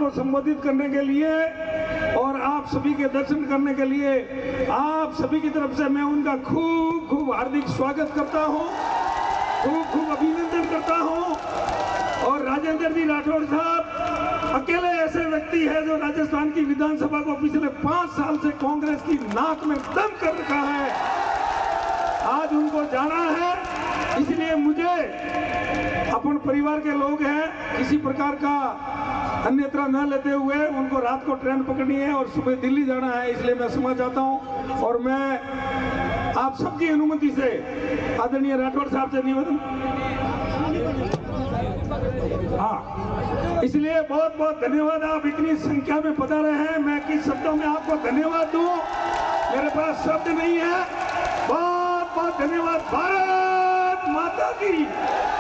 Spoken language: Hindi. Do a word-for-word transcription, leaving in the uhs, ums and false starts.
को संबोधित करने के लिए और आप सभी के दर्शन करने के लिए आप सभी की तरफ से मैं उनका खूब खूब हार्दिक स्वागत करता हूं, खूब खूब अभिनंदन करता हूं। और राजेंद्र जी राठौड़ साहब अकेले ऐसे व्यक्ति है जो राजस्थान की विधानसभा को पिछले पांच साल से कांग्रेस की नाक में दम कर रखा है। आज उनको जाना है, इसलिए मुझे अपन परिवार के लोग हैं, किसी प्रकार का अन्यत्र न लेते हुए उनको रात को ट्रेन पकड़नी है और सुबह दिल्ली जाना है, इसलिए मैं समझ जाता हूं। और मैं आप सबकी अनुमति से आदरणीय राठौड़ साहब से निवेदन, हाँ, इसलिए बहुत बहुत धन्यवाद। आप इतनी संख्या में पधारे हैं, मैं किस शब्दों में आपको धन्यवाद दूं, मेरे पास शब्द नहीं है। बहुत बहुत धन्यवाद। भारत माता की।